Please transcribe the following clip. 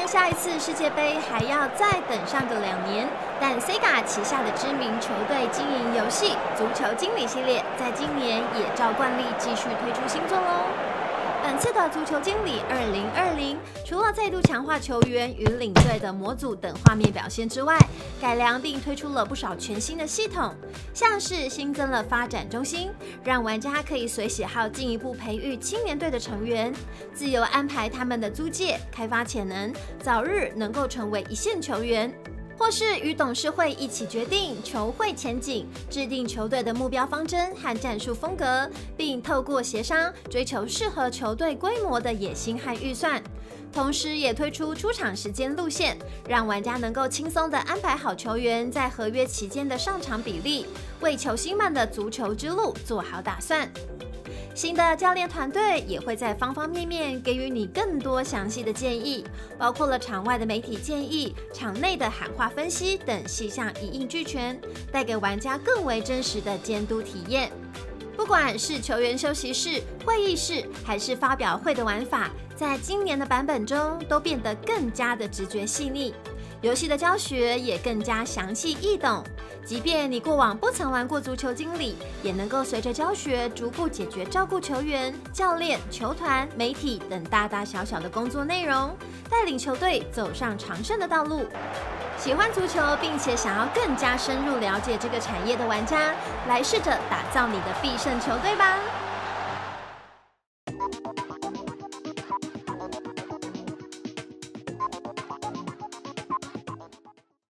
下一次世界杯还要再等上个2年，但 Sega 旗下的知名球队经营游戏足球经理系列，在今年也照惯例继续推出新作喽。本次的足球经理2020，除了再度强化球员与领队的模组等画面表现之外，改良并推出了不少全新的系统，像是新增了发展中心，让玩家可以随喜好进一步培育青年队的成员，自由安排他们的租借，开发潜能，早日能够成为一线球员。或是与董事会一起决定球会前景，制定球队的目标方针和战术风格，并透过协商追求适合球队规模的野心和预算。同时也推出出场时间路线，让玩家能够轻松地安排好球员在合约期间的上场比例，为球星们的足球之路做好打算。新的教练团队也会在方方面面给予你更多详细的建议，包括了场外的媒体建议、场内的喊话分析等细项一应俱全，带给玩家更为真实的监督体验。不管是球员休息室、会议室，还是发表会的玩法，在今年的版本中都变得更加的直觉细腻。游戏的教学也更加详细易懂，即便你过往不曾玩过足球经理，也能够随着教学逐步解决照顾球员、教练、球团、媒体等大大小小的工作内容，带领球队走上长胜的道路。喜欢足球并且想要更加深入了解这个产业的玩家，来试着打造你的必胜球队吧！